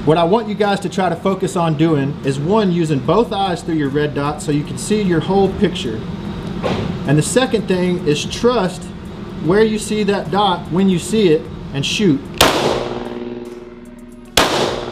What I want you guys to try to focus on doing is, one, using both eyes through your red dot so you can see your whole picture. And the second thing is trust where you see that dot when you see it and shoot.